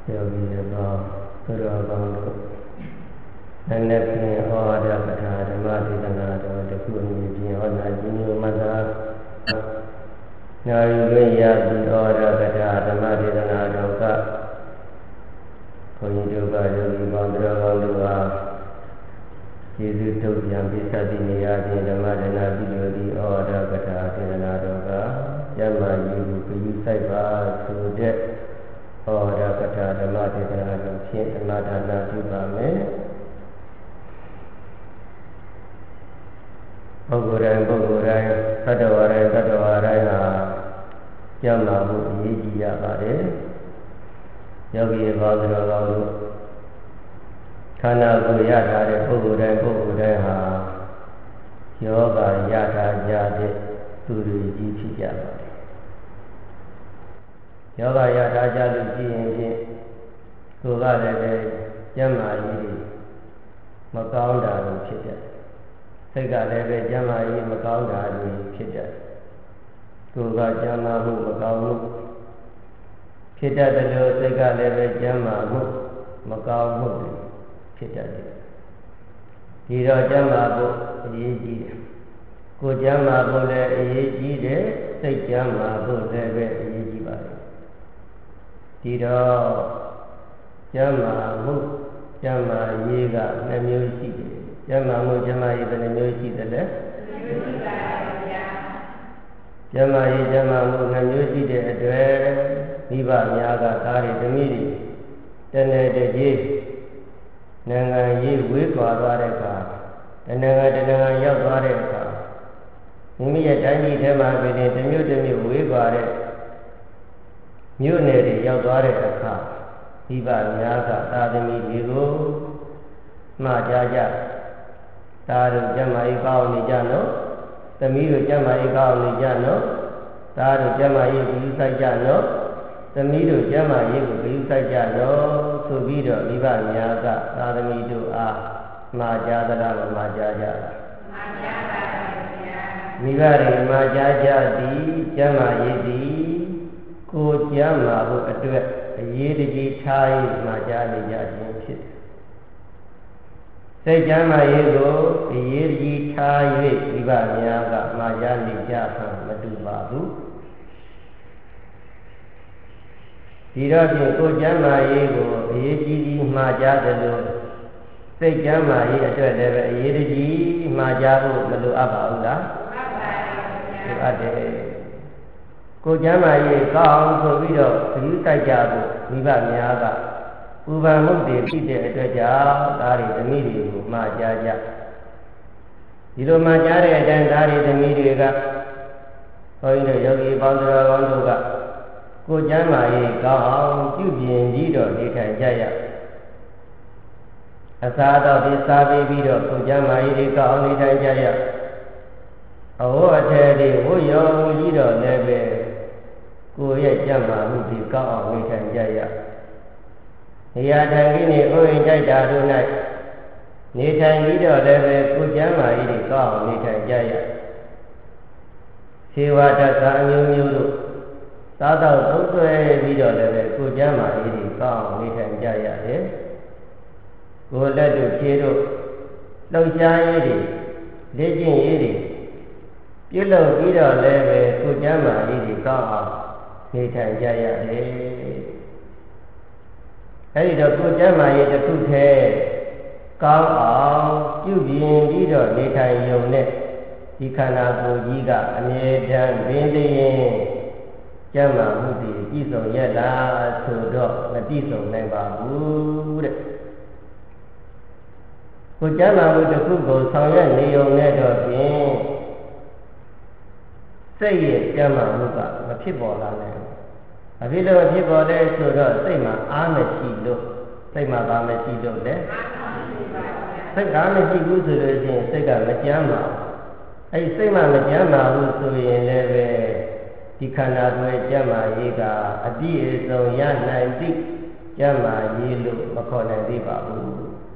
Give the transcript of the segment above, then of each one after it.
ယောဂီရောသူတော်ကောင်းတို့နည်းနည်းဖြင့်ဟောတဲ့ပဋ္ဌာဓမ္မဒေသနာတော်တစ်ခုအမြင်ဖြင့်ဟောနာခြင်းမျိုးမှသာနာယူခွင့်ရပြီးဟောတဲ့ပဋ္ဌာဓမ္မဒေသနာတော်ကဘုန်းကြီးတို့ကယောဂီပေါင်းသူတော်ကောင်းတို့ဟာကျေးဇူးထုတ်ပြန်ပြီးသတိနေရာချင်းဓမ္မဒေသနာပြုလို့ဒီဟောတဲ့ပဋ္ဌာဒေသနာတော်ကကျမ်းမာရေးကိုပြုစိုက်ပါဆိုတဲ့ဟောတဲ့ပဋ္ဌာဓမ္မဒေသနာတော်ဖြင့်ဓမ္မဒါနပြုပါမယ်ပုဂ္ဂိုလ်တိုင်းသတ္တဝါတိုင်းဟာကျမ်းမာမှုအရေးကြီးရပါတယ်ယောဂီဘောဓတော်ကောင်းတို့ခန္ဓာကိုယ်ရထားတဲ့ပုဂ္ဂိုလ်တိုင်းဟာယောဂရထားကြတဲ့သူတွေကြီးဖြစ်ကြပါတယ်ယောဂရထားကြလို့ရှိရင်ဖြင့်ကိုယ်ကလည်းပဲကျမ်းမာရေးတွေမကောင်းတာတွေဖြစ်တယ်စိတ်ကလည်းပဲကျမ်းမာရေးမကောင်းတာတွေဖြစ်တယ်ကိုယ်ကကျမ်းမာမှုမကောင်းမှုဖြစ်တတ်တယ်လို့စိတ်ကလည်းပဲကျမ်းမာမှုမကောင်းမှုတွေဖြစ်တတ်တယ်ဒီတော့ကျမ်းမာဖို့အရေးကြီးတယ်ကိုယ်ကျမ်းမာဖို့လည်းအရေးကြီးတယ်စိတ်ကျမ်းမာဖို့လည်းပဲအရေးကြီးပါတယ်ဒီတော့ကျမ်းမာမှုကျမ်းမာရေးက2မျိုးရှိတယ်ကျမ်းမာမှုကျမ်းမာရေးဘယ်နှမျိုးရှိသလဲကျမ်းမာရေးကျမ်းမာမှု2မျိုးရှိတဲ့အတွက်မိဘများကသားတွေသမီးတွေတနေ့တည်းကြီးနိုင်ငံရေးဝေးသွားတဲ့အခါတနိုင်ငံရောက်သွားတဲ့အခါမိမိရဲ့တိုင်းပြည်ထဲမှာပြည်တစ်မျိုးတစ်မျိုးဝေးသွားတဲ့မြို့နယ်တွေရောက်သွားတဲ့အခါမိဘများကသားသမီးတွေကိုမှားကြသားတို့ကျမ်းမာရေးကောင်းနေကြနော်သမီးတို့ကျမ်းမာရေးကောင်းနေကြနော်သားတို့ကျမ်းမာရေးကိုယူဆိုင်ကြနော်သမီးတို့ကျမ်းမာရေးကိုယူဆိုင်ကြနော်ဆိုပြီးတော့မိဘများကသာသမီတို့အားမှားကြသလားမမှားကြကြလားမှားကြပါဘူးဗျာမိဘတွေမှားကြကြသည်ကျမ်းမာရေးသည်ကိုကျမ်းမာဖို့အတွက်အရေးတကြီးထားရမှားကြနေကြခြင်းဖြစ်တယ်စိတ်ကျမ်းမာရေးကိုအရေးကြီးထား၍မိဘများကမှားကြနေကြဟန်မတူပါဘူးဒီတော့ဖြင့်ကိုကျမ်းမာရေးကိုအရေးကြီးမှားကြတယ်လို့စိတ်ကျမ်းမာရေးအတွက်လည်းပဲအရေးကြီးမှားကြဖို့မလိုအပ်ပါဘူးလားမှန်ပါဗျာလိုအပ်တယ်ကိုကျမ်းမာရေးကောင်းဆိုပြီးတော့ဂရုစိုက်ကြဖို့မိဘများကဥပ္ပံမှုတွေဖြစ်တဲ့အတွက်ကြောင့်သားတွေသမီးတွေကိုမှားကြကြဒီလိုမှားကြတဲ့အတိုင်းသားတွေသမီးတွေကဘုန်းကြီးတို့ယောဂီပေါင်းတော်ကောင်းတို့ကကိုကျမ်းမာရေးကောင်းအောင်ပြုပြင်ပြီးတော့နေထိုင်ကြရအစာတော့ဒီစားပြီးတော့ကိုကျမ်းမာရေးတွေကောင်းအောင်နေထိုင်ကြရအဝတ်အထည်တွေဝတ်ရောကြီးတော့လည်းပဲကိုရဲ့ကျမ်းမာမှုတွေကောင်းအောင်နေထိုင်ကြရနေရာထိုင်ပြီးနေဥယျာဉ်တိုက်တာတို့၌နေထိုင်ပြီးတော့လည်းပဲကိုကျမ်းမာရေးတွေကောင်းအောင်နေထိုင်ကြရခြေဝါဒသာအမျိုးမျိုးတို့သားတော်သုံးဆွဲပြီးတော့လည်းပဲကိုကျမ်းမာရေးတွေကောင်းအောင်နေထိုင်ကြရတယ်ကိုလက်တို့ခြေတို့လှုပ်ရှားရေးတွေလေ့ကျင့်ရေးတွေပြုလုပ်ပြီးတော့လည်းပဲကိုကျမ်းမာရေးတွေကောင်းအောင်နေထိုင်ကြရတယ်အဲဒီတော့ကိုကျမ်းမာရေးတစ်ခုတည်းကောင်းအောင်ပြုပြင်ပြီးတော့နေထိုင်ရုံနဲ့ဒီခန္ဓာကိုယ်ကြီးကအမြဲတမ်းပင်တည်းကျမ်းမာမှုတွေပြည့်စုံရလားဆိုတော့မပြည့်စုံနိုင်ပါဘူးတဲ့ကိုကျမ်းမာမှုတစ်ခုကိုဆောင်ရွက်နေုံနဲ့တော့ဖြင့်စိတ်ရဲ့ကျမ်းမာမှုကမဖြစ်ပေါ်လာနိုင်ဘူးအဖြစ်လို့ဖြစ်ပေါ်လဲဆိုတော့စိတ်မှာအားမရှိလို့စိတ်မှာဘာမရှိလို့လဲစိတ်အားမရှိဘူးဆိုလို့ရှိရင်စိတ်ကမကျမ်းမာဘူးအဲဒီစိတ်မှမကျမ်းမာဘူးဆိုရင်လည်းပဲဒီခန္ဓာကိုယ်ကျမ်းမာရေးကအပြည့်အစုံရနိုင်သည့်ကျမ်းမာရေးလို့မခေါ်နိုင်သေးပါဘူး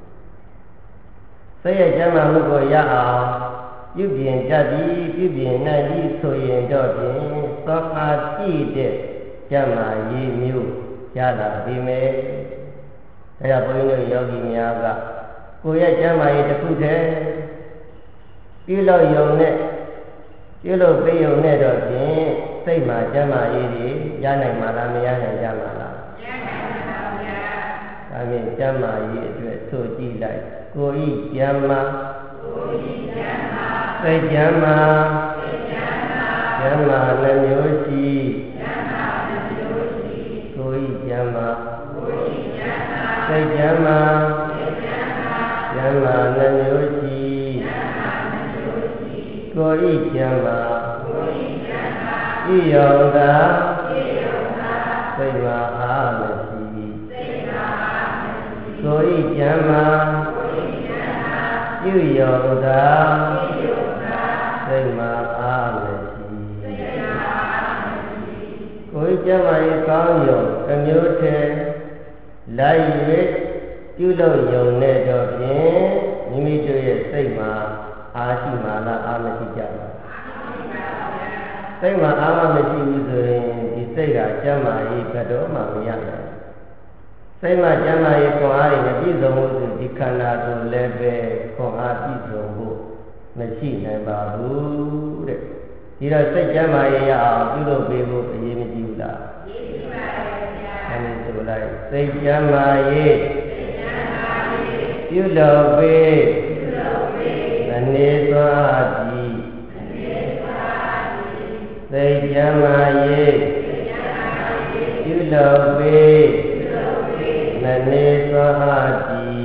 စိတ်ရဲ့ကျမ်းမာမှုကိုရအောင်ပြုပြင်တတ်ပြီးပြုပြင်နိုင်ပြီးဆိုရင်တော့ဖြင့်သောအားပြည့်တဲ့ကျမ်းမာရေးမျိုးရလာပြီမယ်ဒါကြောင့်ဘုန်းကြီးတို့ယောဂီများကကိုယ့်ရဲ့ကျမ်းမာရေးတစ်ခုတည်းပြုလို့ယုံနဲ့ပြုလို့ပေးယုံနဲ့တော့ဖြင့်စိတ်မှာကျမ်းမာရေးတွေရနိုင်မှာလားမရနိုင်ကြမှာလားရနိုင်ပါဗျာဒါဖြင့်ကျမ်းမာရေးအတွက်ဆိုကြည့်လိုက်ကိုယ်ဤကျမ်းမာစိတ်ကျမ်းမာကျမ်းမာနှမျိုးရှိကိုယ်ဤကျမ်းမာစိတ်ကျမ်းမာကျမ်းမာနှမျိုးရှိကိုယ်ဤကျမ်းမာဤယောသာစိတ်မာအားမရှိကိုယ်ဤကျမ်းမာပြုယောသာစိတ်မာအားမရှိကိုယ်ကျမ်းမာရေးကောင်းယုံတစ်မျိုးတည်းလိုက်၍ပြုလို့ယုံနဲ့တော့ဖြင့်မိမိတို့ရဲ့စိတ်မှာအားရှိမှလားအားမရှိကြပါစိတ်မှာအားမရှိဘူးဆိုရင်ဒီစိတ်ကကျမ်းမာရေးဘယ်တော့မှမရနိုင်စိတ်မှာကျမ်းမာရေးခွန်အားတွေမပြည့်စုံဘူးဆိုဒီခန္ဓာကိုယ်လည်းပဲခွန်အားပြည့်စုံဖို့မရှိနိုင်ပါဘူးတဲ့ဒီတော့စိတ်ကျမ်းမာရေးရအောင်ပြုလုပ်ပေးဖို့အရေးမကြီးဘူးလားအရေးကြီးပါတယ်ဗျာအဲဒီဆိုလိုက်စိတ်ကျမ်းမာရေးပြုလုပ်ပေးမနေစွာသည်စိတ်ကျမ်းမာရေးပြုလုပ်ပေးမနေစွာသည်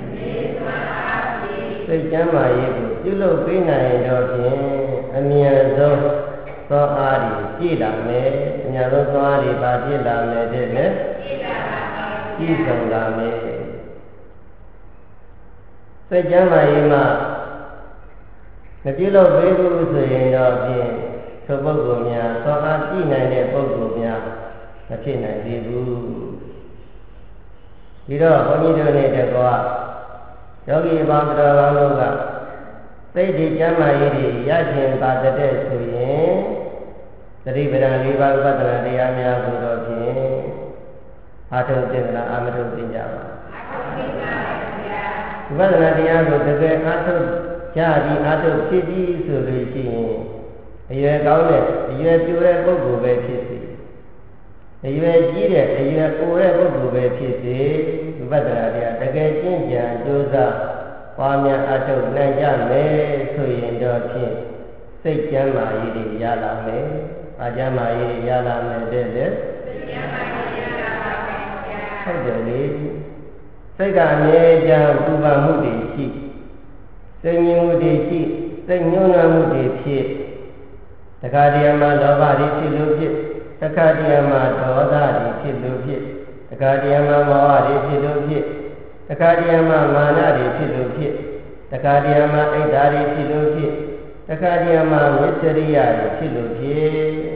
စိတ်ကျမ်းမာရေးကိုပြုလုပ်ပေးနိုင်တော့ဖြင့်အမြဲဆုံးသောအားတွေပြည့်လာမယ်အများဆုံးသောအားတွေပါပြည့်လာမယ်တဲ့လေပြည့်စုံလာမယ်စိတ်ကျမ်းမာရေးမှာမပြုလုပ်ပေးဘူးဆိုရင်တော့ဖြင့်သို့ပုဂ္ဂိုလ်များသောအားပြည့်နိုင်တဲ့ပုဂ္ဂိုလ်များမဖြစ်နိုင်သေးဘူးဒီတော့ဘုန်းကြီးတို့နဲ့တကွာယောဂီပေါင်းတော်ကောင်းတို့ကစိတ်ဒီကျမ်းမာရေးတွေရခြင်းပါတဲ့ဆိုရင်သတိပဋ္ဌာန်၄ပါးဝိပဿနာတရားများကိုတော့ဖြင့်အားထုတ်သင်္ကလားအာမထုတ်သင်ကြပါဝိပဿနာတရားကိုတကယ်အားထုတ်ကြပြီးအားထုတ်ဖြစ်ပြီးဆိုလို့ရှိရင်အရွယ်ကောင်းတဲ့အရွယ်ပြိုတဲ့ပုဂ္ဂိုလ်ပဲဖြစ်စေအရွယ်ကြီးတဲ့အရွယ်ပိုတဲ့ပုဂ္ဂိုလ်ပဲဖြစ်စေဝိပဿနာတရားတကယ်ကျင့်ကြံကြိုးစားပွားများအထုတ်နိုင်ကြမယ်ဆိုရင်တော့ဖြင့်စိတ်ကျမ်းမာရေးတွေရလာမယ်။အာကျမ်းမာရေးတွေရလာမယ်တဲ့လေ။စိတ်ကျမ်းမာရေးရလာပါမယ်ဗျာ။ဟုတ်တယ်လေ။စိတ်ကအမြဲတမ်းပူပန်မှုတွေရှိစိတ်ငြိမ်မှုတွေရှိစိတ်ညှိုးနှံမှုတွေဖြစ်တခါတည်းမှာလောဘတွေဖြစ်လို့ဖြစ်တခါတည်းမှာဒေါသတွေဖြစ်လို့ဖြစ်တခါတည်းမှာမောဟတွေဖြစ်လို့ဖြစ်တခါတည်းမှာမာနတွေဖြစ်လို့ဖြစ်တခါတည်းမှာအိတ်ဓာတွေဖြစ်လို့ဖြစ်တခါတည်းမှာမစ္စရိယတွေဖြစ်လို့ဖြစ်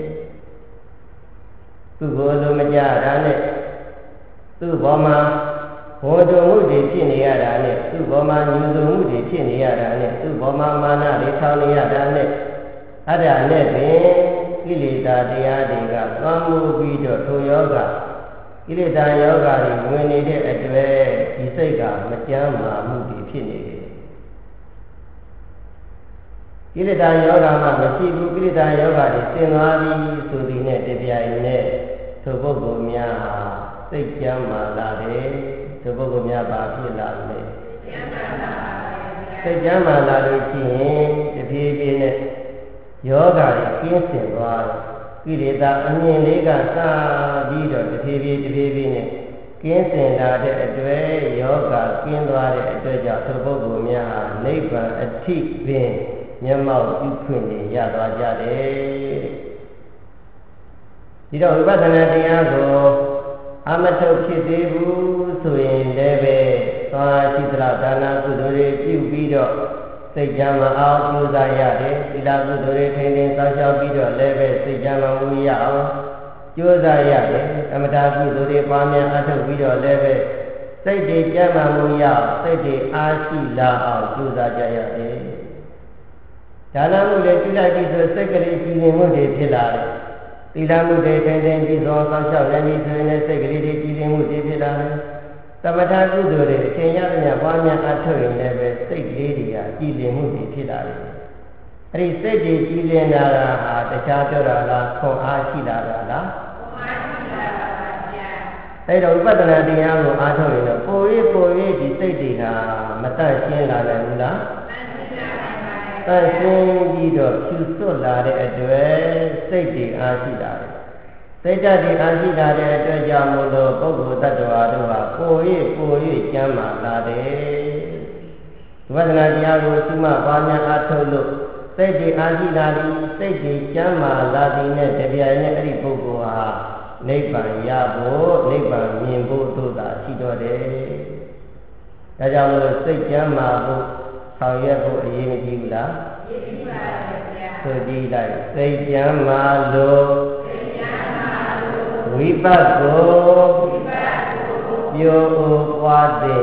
သူ့ကိုယ်လိုမကြတာနဲ့သူ့ဘောမှာဝေဒုံမှုတွေဖြစ်နေရတာနဲ့သူ့ဘောမှာညှဉ်းဆန်မှုတွေဖြစ်နေရတာနဲ့သူ့ဘောမှာမာနတွေထောင်နေရတာနဲ့အဲ့ဒါနဲ့ပင်ကိလေသာတရားတွေကသွမ်းမှုပြီးတော့ထိုယောဂကိလေသာယောဂတွေဝင်နေတဲ့အတွက်ဒီစိတ်ကမကျမ်းမာမှုတွေဖြစ်နေတယ်ကိလေသာယောဂမှမရှိဘူးကိလေသာယောဂတွေဆင်သွားပြီဆိုသည်နဲ့တပြိုင်နက်သို့ပုဂ္ဂိုလ်များဟာစိတ်ကျမ်းမာလာတယ်သို့ပုဂ္ဂိုလ်များပါဖြစ်လာတယ်စိတ်ကျမ်းမာလာလို့ရှိရင်တဖြည်းဖြည်းနဲ့ယောဂတွေကျင်းစင်သွားတယ်ကိလေသာအမြင်လေးကစပြီးတော့တဖြည်းဖြည်းနဲ့ကင်းစင်လာတဲ့အတွက်ယောဂကင်းသွားတဲ့အတွက်ကြောင့်သို့ပုဂ္ဂိုလ်များဟာနိဗ္ဗာန်အထိပင်မျက်မှောက်ပြုခွင့်နေရသွားကြတယ်ဒီတော့ဝိပဿနာတရားကိုအမထုတ်ဖြစ်သေးဘူးဆိုရင်လည်းပဲသွားရှိသလားဒါနကုသိုလ်တွေပြုပြီးတော့စိတ်ကြမ်းမအောင်ကြိုးစားရတယ်သီလကုသိုလ်တွေထိန်းသိမ်းစောင့်ရှောက်ပြီးတော့လည်းပဲစိတ်ကြမ်းမမှုရအောင်ကြိုးစားရတယ်အမတာကုသိုလ်တွေပွားများအထုတ်ပြီးတော့လည်းပဲစိတ်တွေကြမ်းမမှုရအောင်စိတ်တွေအားရှိလာအောင်ကြိုးစားကြရတယ်ဒါနမှုတွေပြုလိုက်ပြီးဆိုစိတ်ကလေးကြည်ငြိမ်မှုတွေဖြစ်လာတယ်တသီလမှုတွေတိုင်းတိုင်းပြီးသောဆောင်းလျှောက်လည်းဒီဆိုရင်စိတ်ကလေးတွေကြည်လင်မှုတွေဖြစ်လာတယ်သမထကုသိုလ်တွေအချိန်ရတဲ့ညပွားများအထုတ်ရင်လည်းပဲစိတ်ကလေးတွေကကြည်လင်မှုတွေဖြစ်လာတယ်အဲ့ဒီစိတ်တွေကြည်လင်လာတာဟာတခြားပြောတာလားခွန်အားရှိလာတာလားအဲ့တော့ဥပဒနာတရားကိုအားထုတ်ရင်တော့ပို၍ဒီစိတ်တွေကမတန့်ရှင်းလာနိုင်ဘူးလားတန့်ရှင်းပြီးတော့ဖြူစွတ်လာတဲ့အတွက်စိတ်တွေအားရှိလာတယ်စိတ်ဓာတ်တွေအားရှိလာတဲ့အတွက်ကြောင့်မို့လို့ပုဂ္ဂိုလ်တ attva တို့ဟာပို၍ကျမ်းမာလာတယ်ဥပဒနာတရားကိုရှိမှပွားများအားထုတ်လို့စိတ်တွေအားရှိလာပြီးစိတ်တွေကျမ်းမာလာပြီးနဲ့တပြိုင်နက်အဲ့ဒီပုဂ္ဂိုလ်ဟာနိဗ္ဗာန်ရဖို့နိဗ္ဗာန်မြင်ဖို့တို့သာရှိတော့တယ်။ဒါကြောင့်လို့စိတ်ကျမ်းမာဖို့ဆောင်ရွက်ဖို့အရေးမကြီးဘူးလား။ကြီးပါပါဗျာ။ဆိုကြည့်လိုက်စိတ်ကျမ်းမာလို့ဝိပတ်ကိုပြိုပွားသည်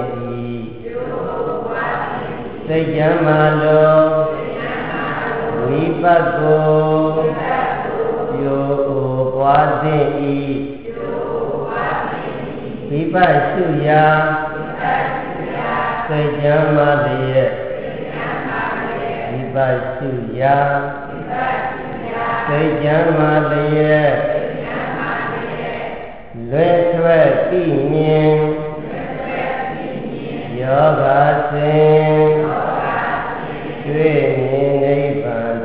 စိတ်ကျမ်းမာလို့ဝိပတ်ကိုပြိုပွားသည်ဝိပတ်ရှုရာစိတ်ကျမ်းမာလျက်ဝိပတ်ရှုရာစိတ်ကျမ်းမာလျက်လွယ်ထွဲ့သိမြင်ယောဂစဉ်တွေ့မြင်နိဗ္ဗာန်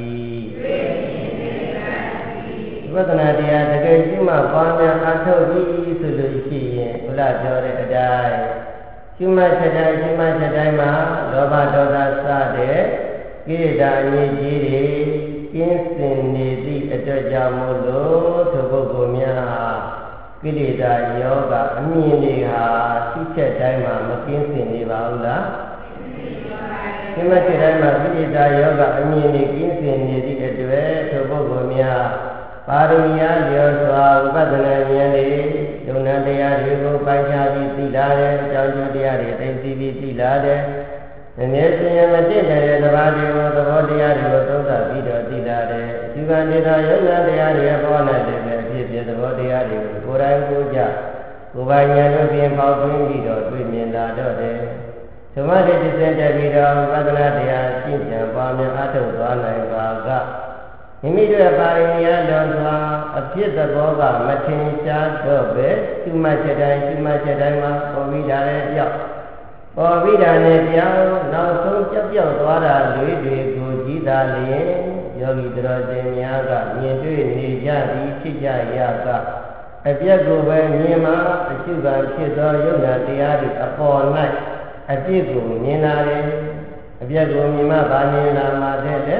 ဝိပဿနာတရားတကယ်ရှိမှပွားများအားထုတ်ပြီးဆိုလို့ရှိရင်ဘုရားပြောတဲ့အတိုင်းရှိမှချက်တိုင်းမှာလောဘဒေါသစတဲ့ကိလေသာအငြိကြီးတွေကင်းစင်နေသည့်အတွက်ကြောင့်မို့လို့သူပုဂ္ဂိုလ်များကိလေသာယောဂအမြင်တွေဟာရှိချက်တိုင်းမှာမကင်းစင်နေပါဘူးလားရှိမှချက်တိုင်းမှာကိလေသာယောဂအမြင်တွေကင်းစင်နေသည့်အတွက်သူပုဂ္ဂိုလ်များပါရမီအားလျော်စွာဥပဒနာဉာဏ်တွေယုံနာတရားတွေကိုပိုင်းခြားပြီးသိလာတယ်အကြောင်းကျိုးတရားတွေသိသိပြီးသိလာတယ်အမြဲတမ်းမတည့်တဲ့သဘာဝတွေကိုသဘောတရားတွေကိုသုံးသပ်ပြီးတော့သိလာတယ်ဒီကနေတာယုံနာတရားတွေပေါ်လာတဲ့ပဲအဖြစ်ဖြစ်သဘောတရားတွေကိုကိုယ်တိုင်ကိုယ်ကြကိုယ်ပိုင်ဉာဏ်တို့ဖြင့်ပေါက်သွင်းပြီးတော့တွေ့မြင်လာတော့တယ်ဓမ္မတိစင်တက်ပြီးတော့ဥပဒနာတရားရှင်းပြန်ပွားများအားထုတ်သွားနိုင်ပါကမိမိတို့ပါရမီအားလုံးစွာအဖြစ်သဘောကမထင်ရှားတော့ပဲရှုမှတ်ချက်တိုင်းမှာပေါ်ပြီးတာလည်းပြောက်ပေါ်ပြီးတာနဲ့ပြောင်းနောက်ဆုံးပြောက်သွားတာတွေကိုကြည်သာလျင်ယောဂီတော်စင်များကမြင်တွေ့နေကြပြီးဖြစ်ကြရကအပြက်ကိုပဲမြင်မှအရှုခံဖြစ်သောယုံနာတရားတွေအပေါ်၌အပြစ်ကိုမြင်လာတယ်အပြက်ကိုမြင်မှဗာမြင်လာမှ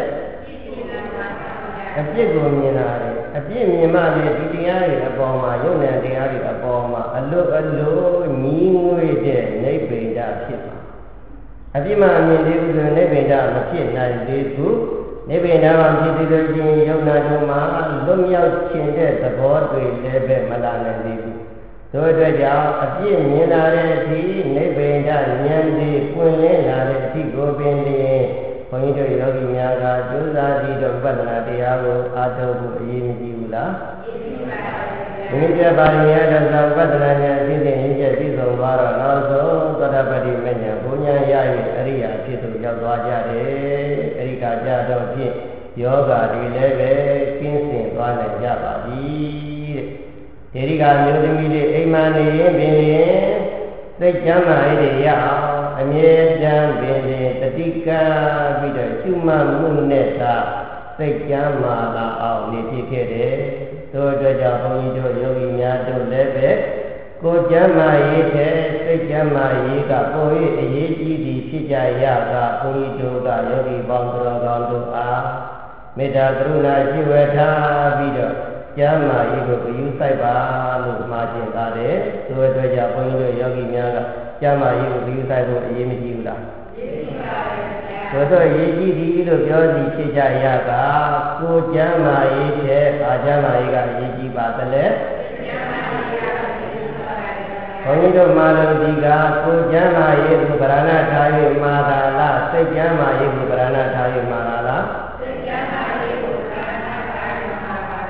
တဲ့အပြစ်ကိုမြင်လာတယ်အပြစ်မြင်မှလည်းဒီတရားတွေအပေါ်မှာယုံနာတရားတွေအပေါ်မှာအလွတ်ညီးငွေ့တဲ့နိဗ္ဗိဒဖြစ်မှာအပြစ်မှမြင်သေးဘူးဆိုနိဗ္ဗိဒမဖြစ်နိုင်သေးဘူးနိဗ္ဗိဒမှာဖြစ်သေးလို့ချင်းယုံနာတို့မှာလွတ်မြောက်ခြင်းတဲ့သဘောတွေလည်းပဲမလာနိုင်သေးဘူးတို့အတွက်ကြောင့်အပြစ်မြင်လာတဲ့အထိနိဗ္ဗိဒဉာဏ်ကြီးပွင့်လင်းလာတဲ့အထိကိုပင်လျင်ဘုန်းကြီးတို့ယောဂီများကကျိုးစားပြီးတော့ဝိပဿနာတရားကိုအားထုတ်ဖို့အရေးမကြီးဘူးလားအရေးကြီးပါဘူး။ဒီပြပါရမီအတ္တဝိပဿနာဉာဏ်အဖြစ်ဖြင့်ရင်းချက်ပြီးဆုံးသွားတော့နောက်ဆုံးသတ္တပတိမဉ္ဇဉ်ဘုံဉာဏ်ရ၍အရိယာဖြစ်သို့ရောက်သွားကြတယ်။အဲဒီကကြတော့ဖြင့်ယောဂတွေလည်းပဲကင်းစင်သွားနိုင်ကြပါပြီတဲ့။ဒီကမျိုးသမီးတွေအိမ်မှာနေရင်ပင်သိကျမ်းမာရေးတွေရအောင်အမြဲတမ်းပင်တတိကပြီးတော့ရှုမှတ်မှုနဲ့သာသိကျမ်းမာလာအောင်နေဖြစ်ခဲ့တယ်။တို့အတွက်ကြောင့်ဘုန်းကြီးတို့ယောဂီများတို့လည်းပဲကိုယ်ကျမ်းမာရေးတဲ့သိကျမ်းမာရေးကပို၍အရေးကြီးသည်ဖြစ်ကြရကဘုန်းကြီးတို့ကယောဂီပေါင်းတော်ကောင်းတို့အားမေတ္တာကရုဏာရှိဝေထားပြီးတော့ကျမ်းမာရေးကိုဂရုစိုက်ပါလို့မှာကျင်ထားတယ်။တို့အတွက်ကြောင့်ဘုန်းကြီးတို့ယောဂီများကကျမ်းမာရေးကိုဂရုစိုက်ဖို့အရေးမကြီးဘူးလား။ကြီးပါရဲ့။တို့ရေးကြီးသည်လို့ပြောစီဖြစ်ကြရကကိုကျမ်းမာရေးတဲ့အာကျမ်းမာရေးကအရေးကြီးပါသလဲ။ကျမ်းမာရေးကဘုန်းကြီးတို့မာလို့ဒီကကိုကျမ်းမာရေးကိုဗရဏထား၍မာတာလားစိတ်ကျမ်းမာရေးကိုဗရဏထား၍မာတာလားစိတ်ကျမ်းမာရေးကိုဗရဏထား၍မာတာလား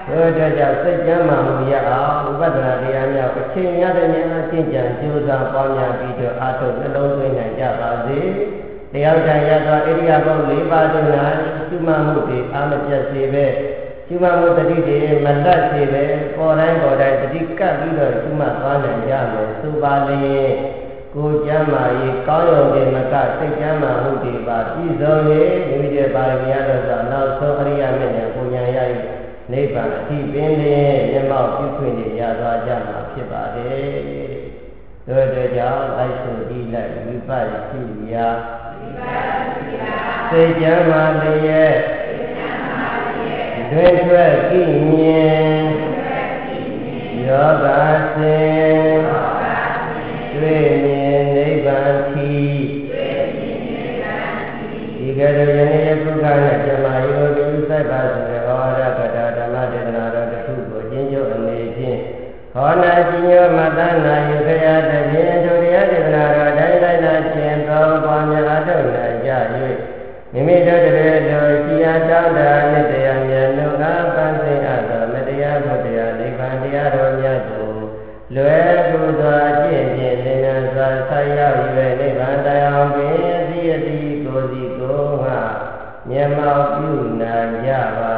တို့ကြောင့်စိတ်ကြမ်းမှမူရအောင်ဥပဒနာတရားများအချိန်ရတဲ့ဉာဏ်အကျင့်ကြံကြိုးစားပွားများပြီးတော့အာထုနှလုံးသွင်းနိုင်ကြပါစေတရားတိုင်းရသောဣရိယာပု၄ပါးတို့၌ရှုမှတ်မှုတွေအာမပြတ်စေပဲရှုမှတ်မှုတတိတွေမလတ်စေပဲပေါ်တိုင်းတတိကပ်ပြီးတော့ရှုမှတ်သွားနိုင်ကြမယ်ဆိုပါလေကိုယ်ကျမ်းမာရေးကောင်းရုံနဲ့မကစိတ်ကျမ်းမာမှုတွေပါပြည့်စုံ၍မိမိရဲ့ပါရမီတော်ဆိုနောက်ဆုံးအရိယာမေနဲ့ပုံညာရ၏နိဗ္ဗာန်အထိပင်လျင်မျက်မှောက်ပြုခွင့်ရသွားကြမှာဖြစ်ပါတယ်တို့တဲ့ကြောင့်လိုက်ဆိုကြည့်လိုက်ဝိပဿနာစိတ်ကြမ်းမာလျက်တွင်ထွက်ကြည့်မြင်ယောဂစင်တွေ့မြင်နိဗ္ဗာန်ထီဒီကဲ့သို့ယနေ့ယခုကနဲ့ဓမ္မယောဂီစိုက်ပါဆိုတဲ့ဩဝါဒကထာဓမ္မဒေသနာတော်တစ်ခုကိုကျင့်ကြံအနေဖြင့်ဟောနာရှင်ရောမတနာယုခယတဖြင့်ဒုတိယဒေသနာတော်တိုင်းတိုင်းသာရှင်သောပွားများအထောက်နိုင်ကြ၍မိမိတို့တည်းတို့ရှိရာတောင်းတာနဲ့တရားမြတ်တို့ကပန်းသိအပ်သောမတရားဘုရားနိဗ္ဗာန်တရားတော်များကိုလွယ်ကူစွာကျင့်ဖြင့်သင်္ကန်းစွာဆက်ရောက်၍နိဗ္ဗာန်တရားပင်အစီအစီကိုယ်စီကိုယ်ငါမျက်မှောက်ပြုနိုင်ကြပါ